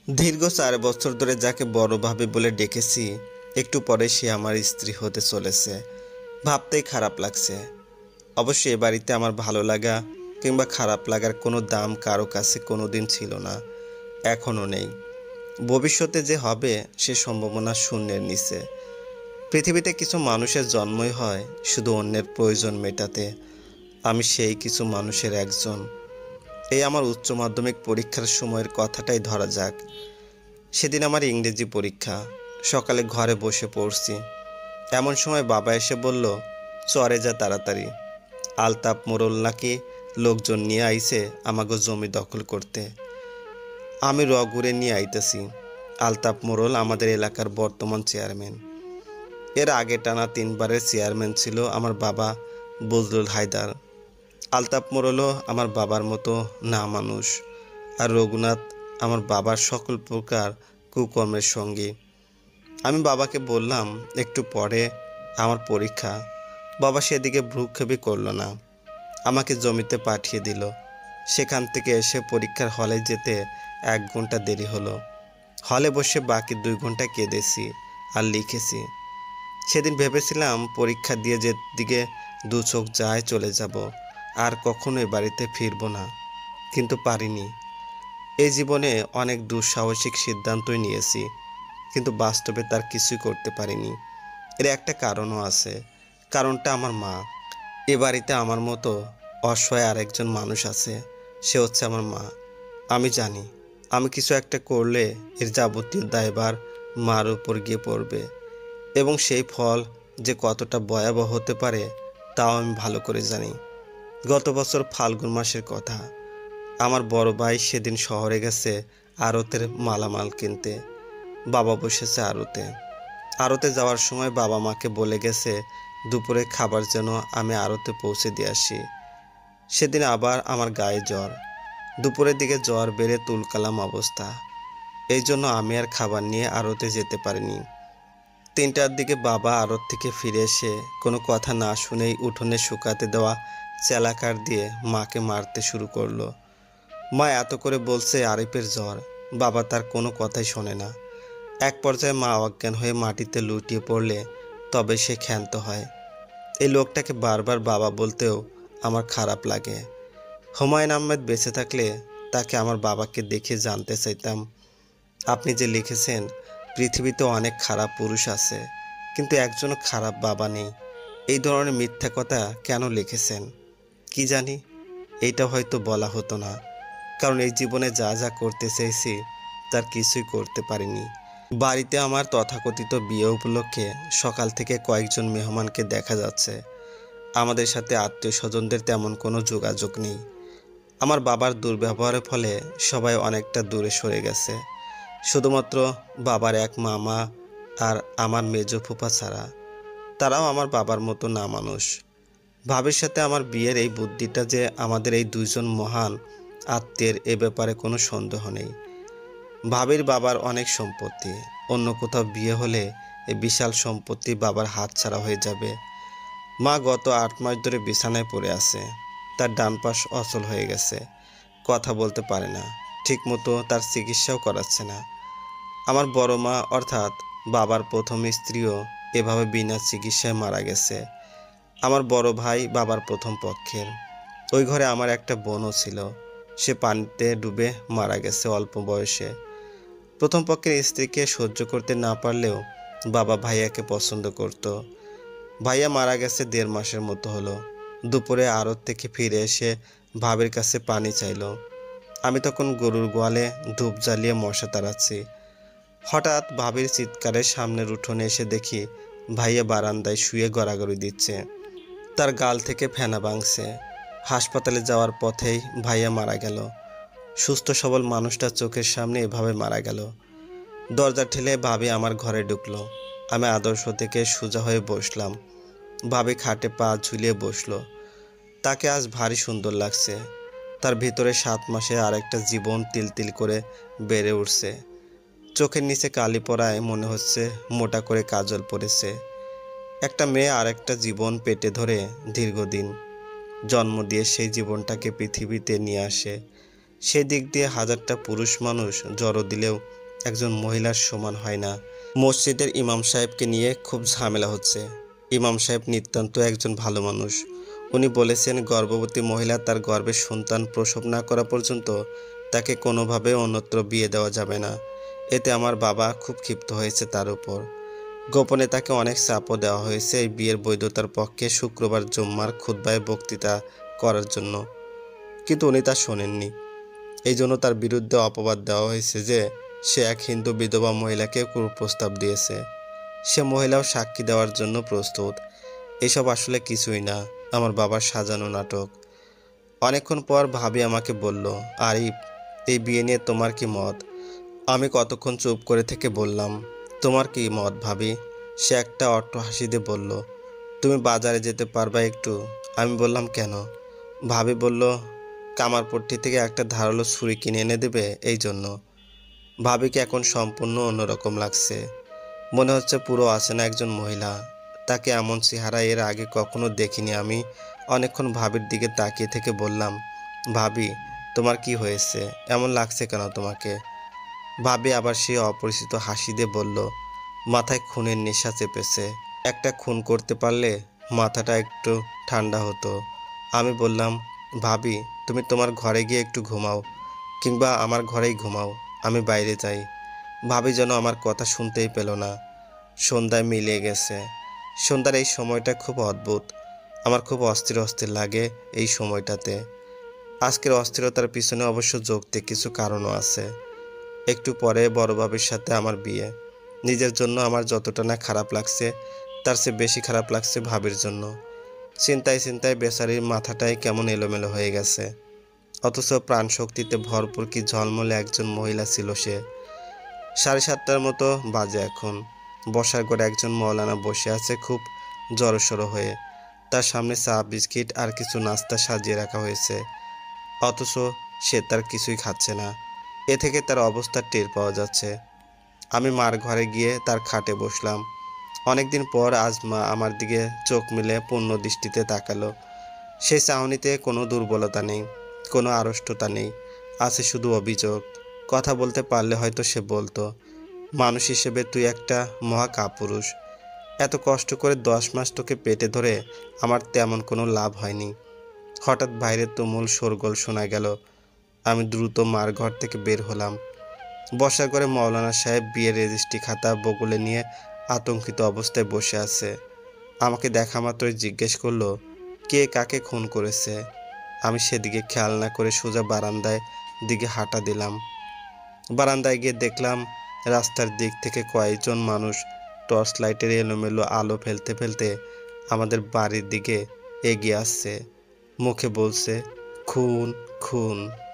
দীর্ঘ 4 বছর ধরে যাকে বড় ভাবে বলে ডেকেছি, একটু পরে সে আমার স্ত্রী হতে চলেছে। ভাবতেই খারাপ লাগছে। অবশ্য এ বাড়িতে আমার ভালো লাগা কিংবা খারাপ লাগার কোনো দাম কারো কাছে কোনোদিন ছিল না, এখনও নেই। ভবিষ্যতে যে হবে সে সম্ভাবনা শূন্যের নিচে। পৃথিবীতে কিছু মানুষের জন্মই হয় শুধু অন্যের প্রয়োজন মেটাতে। আমি সেই কিছু মানুষের একজন। এই আমার উচ্চ মাধ্যমিক পরীক্ষার সময়ের কথাটাই ধরা যাক। সেদিন আমার ইংরেজি পরীক্ষা। সকালে ঘরে বসে পড়ছি, এমন সময় বাবা এসে বলল, চরে যা তাড়াতাড়ি, আলতাপ মোড়ল নাকি লোকজন নিয়ে আইছে আমাগো জমি দখল করতে। আমি রগুরে নিয়ে আইতেছি। আলতাপ মোড়ল আমাদের এলাকার বর্তমান চেয়ারম্যান। এর আগে টানা 3বারের চেয়ারম্যান ছিল আমার বাবা বজলুল হায়দার। আলতাপ মোড়লও আমার বাবার মতো না মানুষ। আর রঘুনাথ আমার বাবার সকল প্রকার কুকর্মের সঙ্গী। আমি বাবাকে বললাম, একটু পরে আমার পরীক্ষা। বাবা সেদিকে ভ্রুক্ষেপই করল না, আমাকে জমিতে পাঠিয়ে দিল। সেখান থেকে এসে পরীক্ষার হলে যেতে 1 ঘন্টা দেরি হলো। হলে বসে বাকি 2 ঘন্টা কেঁদেছি আর লিখেছি। সেদিন ভেবেছিলাম পরীক্ষা দিয়ে যেদিকে দু চোখ যায় চলে যাব, আর কখনো এ বাড়িতে ফিরবো না। কিন্তু পারিনি। এই জীবনে অনেক দুঃসাহসিক সিদ্ধান্তই নিয়েছি, কিন্তু বাস্তবে তার কিছুই করতে পারিনি। এর একটা কারণও আছে। কারণটা আমার মা। এ বাড়িতে আমার মতো অসহায় আরেকজন মানুষ আছে, সে হচ্ছে আমার মা। আমি জানি আমি কিছু একটা করলে এর যাবতীয় দায়ভার মার উপর গিয়ে পড়বে, এবং সেই ফল যে কতটা ভয়াবহ হতে পারে তাও আমি ভালো করে জানি। গত বছর ফাল্গুন মাসের কথা। আমার বড় ভাই সেদিন শহরে গেছে আড়তের মালামাল কিনতে। বাবা বসেছে আড়তে। আড়তে যাওয়ার সময় বাবা মাকে বলে গেছে দুপুরে খাবার যেন আমি আড়তে পৌঁছে দিয়ে আসি। সেদিন আবার আমার গায়ে জ্বর। দুপুরের দিকে জ্বর বেড়ে তুলকালাম অবস্থা। এই জন্য আমি আর খাবার নিয়ে আড়তে যেতে পারিনি। 3টার দিকে বাবা আড়ত থেকে ফিরে এসে কোনো কথা না শুনেই উঠোনে শুকাতে দেওয়া চেলাকার দিয়ে মাকে মারতে শুরু করলো। মা এত করে বলছে আরিফের জ্বর, বাবা তার কোনো কথাই শোনে না। এক পর্যায়ে মা অজ্ঞান হয়ে মাটিতে লুটিয়ে পড়লে তবে সে ক্ষান্ত হয়। এই লোকটাকে বারবার বাবা বলতেও আমার খারাপ লাগে। হুমায়ুন আহমেদ বেঁচে থাকলে তাকে আমার বাবাকে দেখে জানতে চাইতাম, আপনি যে লিখেছেন পৃথিবীতে অনেক খারাপ পুরুষ আছে, কিন্তু একজনও খারাপ বাবা নেই, এই ধরনের মিথ্যা কথা কেন লিখেছেন? কি জানি, এইটা হয়তো বলা হতো না, কারণ এই জীবনে যা যা করতে চেয়েছি তার কিছুই করতে পারিনি। বাড়িতে আমার তথাকথিত বিয়ে উপলক্ষে সকাল থেকে কয়েকজন মেহমানকে দেখা যাচ্ছে। আমাদের সাথে আত্মীয় স্বজনদের তেমন কোনো যোগাযোগ নেই। আমার বাবার দুর্ব্যবহারের ফলে সবাই অনেকটা দূরে সরে গেছে। শুধুমাত্র বাবার এক মামা আর আমার মেজো ফুফা ছাড়া। তারাও আমার বাবার মতো না মানুষ। ভাবির সাথে আমার বিয়ের এই বুদ্ধিটা যে আমাদের এই দুইজন মহান আত্মীয়ের, এ ব্যাপারে কোনো সন্দেহ নেই। ভাবির বাবার অনেক সম্পত্তি। অন্য কোথাও বিয়ে হলে এই বিশাল সম্পত্তি বাবার হাতছাড়া হয়ে যাবে। মা গত 8 মাস ধরে বিছানায় পড়ে আছে। তার ডান পাশ অচল হয়ে গেছে, কথা বলতে পারে না, ঠিকমতো তার চিকিৎসাও করাচ্ছে না। আমার বড় মা অর্থাৎ বাবার প্রথম স্ত্রীও এভাবে বিনা চিকিৎসায় মারা গেছে। আমার বড় ভাই বাবার প্রথম পক্ষের। ওই ঘরে আমার একটা বোনও ছিল, সে পানিতে ডুবে মারা গেছে অল্প বয়সে। প্রথম পক্ষের স্ত্রীকে সহ্য করতে না পারলেও বাবা ভাইয়াকে পছন্দ করত। ভাইয়া মারা গেছে 1.5 মাসের মতো হলো। দুপুরে আড়ত থেকে ফিরে এসে ভাবির কাছে পানি চাইলো। আমি তখন গরুর গোয়ালে ধূপ জ্বালিয়ে মশা তাড়াচ্ছি। হঠাৎ ভাবির চিৎকারের সামনের উঠোনে এসে দেখি ভাইয়া বারান্দায় শুয়ে গড়াগড়ি দিচ্ছে। তার গাল থেকে ফেনা ভাঙছে। হাসপাতালে যাওয়ার পথেই ভাইয়া মারা গেল। সুস্থ সবল মানুষটা চোখের সামনে এভাবে মারা গেল। দরজা ঠেলে ভাবি আমার ঘরে ঢুকলো। আমি আদর্শ থেকে সোজা হয়ে বসলাম। ভাবি খাটে পা ঝুলিয়ে বসলো। তাকে আজ ভারী সুন্দর লাগছে। তার ভিতরে 7 মাসে আরেকটা জীবন তিল করে বেড়ে উঠছে। চোখের নিচে কালি পড়ায় মনে হচ্ছে মোটা করে কাজল পড়েছে। একটা মেয়ে আরেকটা জীবন পেটে ধরে দীর্ঘদিন জন্ম দিয়ে সেই জীবনটাকে পৃথিবীতে নিয়ে আসে। সেদিক দিয়ে হাজারটা পুরুষ মানুষ জড়ো দিলেও একজন মহিলার সমান হয় না। মসজিদের ইমাম সাহেবকে নিয়ে খুব ঝামেলা হচ্ছে। ইমাম সাহেব নিতান্ত একজন ভালো মানুষ। উনি বলেছেন গর্ভবতী মহিলা তার গর্ভে সন্তান প্রসব না করা পর্যন্ত তাকে কোনোভাবে অন্যত্র বিয়ে দেওয়া যাবে না। এতে আমার বাবা খুব ক্ষিপ্ত হয়েছে তার উপর। গোপনে তাকে অনেক চাপও দেওয়া হয়েছে এই বিয়ের বৈধতার পক্ষে শুক্রবার জুম্মার খুতবায় বক্তৃতা করার জন্য, কিন্তু উনি তা শোনেননি। এই জন্য তার বিরুদ্ধে অপবাদ দেওয়া হয়েছে যে সে এক হিন্দু বিধবা মহিলাকে কুপ্রস্তাব দিয়েছে। সে মহিলাও সাক্ষী দেওয়ার জন্য প্রস্তুত। এসব আসলে কিছুই না, আমার বাবার সাজানো নাটক। অনেকক্ষণ পর ভাবি আমাকে বলল, আরিফ, এই বিয়ে নিয়ে তোমার কি মত? আমি কতক্ষণ চুপ করে থেকে বললাম, তোমার কি মত ভাবি? সে একটা অট্ট হাসি দিয়ে বলল, তুমি বাজারে যেতে পারবা একটু? আমি বললাম, কেন? ভাবি বলল, কামারপট্টি থেকে একটা ধারালো ছুরি কিনে এনে দেবে এই জন্য। ভাবিকে এখন সম্পূর্ণ অন্যরকম লাগছে। মনে হচ্ছে পুরো অচেনা একজন মহিলা। তাকে এমন চেহারা এর আগে কখনো দেখিনি আমি। অনেকক্ষণ ভাবির দিকে তাকিয়ে থেকে বললাম, ভাবি, তোমার কি হয়েছে? এমন লাগছে কেন তোমাকে? ভাবি আবার সে অপরিচিত হাসি দিয়ে বলল, মাথায় খুনের নেশা চেপেছে। একটা খুন করতে পারলে মাথাটা একটু ঠান্ডা হতো। আমি বললাম, ভাবি, তুমি তোমার ঘরে গিয়ে একটু ঘুমাও, কিংবা আমার ঘরেই ঘুমাও, আমি বাইরে যাই। ভাবি যেন আমার কথা শুনতেই পেল না। সন্ধ্যায় মিলিয়ে গেছে। সন্ধ্যার এই সময়টা খুব অদ্ভুত। আমার খুব অস্থির অস্থির লাগে এই সময়টাতে। আজকের অস্থিরতার পিছনে অবশ্য যৌক্তিক কিছু কারণও আছে। একটু পরে বড় ভাবির সাথে আমার বিয়ে। নিজের জন্য আমার যতটা না খারাপ লাগছে, তার চেয়ে বেশি খারাপ লাগছে ভাবির জন্য। চিন্তায় চিন্তায় বেচারির মাথাটাই কেমন এলোমেলো হয়ে গেছে। অথচ প্রাণশক্তিতে ভরপুর কি ঝলমলে একজন মহিলা ছিল সে। 7:30টার মতো বাজে এখন। বসার ঘরে একজন মৌলানা বসে আছে খুব জড়সড় হয়ে। তার সামনে চা, বিস্কিট আর কিছু নাস্তা সাজিয়ে রাখা হয়েছে, অথচ সে তার কিছুই খাচ্ছে না। এ থেকে তার অবস্থা টের পাওয়া যাচ্ছে। আমি মার ঘরে গিয়ে তার খাটে বসলাম। অনেকদিন পর আজ মা আমার দিকে চোখ মেলে পূর্ণ দৃষ্টিতে তাকালো। সেই চাহনিতে কোনো দুর্বলতা নেই, কোনো আড়ষ্টতা নেই, আছে শুধু অভিযোগ। কথা বলতে পারলে হয়তো সে বলতো, মানুষ হিসেবে তুই একটা মহা কাপুরুষ। এত কষ্ট করে 10 মাস তোকে পেটে ধরে আমার তেমন কোনো লাভ হয়নি। হঠাৎ বাইরে তুমুল শোরগোল শোনা গেল। আমি দ্রুত মার ঘর থেকে বের হলাম। বসার ঘরে মৌলানা সাহেব বিয়ের রেজিস্ট্রি খাতা বগলে নিয়ে আতঙ্কিত অবস্থায় বসে আছে। আমাকে দেখা মাত্রই জিজ্ঞেস করলো, কে কাকে খুন করেছে? আমি সেদিকে খেয়াল না করে সোজা বারান্দায় দিকে হাঁটা দিলাম। বারান্দায় গিয়ে দেখলাম রাস্তার দিক থেকে কয়েকজন মানুষ টর্চ লাইটের এলোমেলো আলো ফেলতে ফেলতে আমাদের বাড়ির দিকে এগিয়ে আসছে। মুখে বলছে, খুন খুন।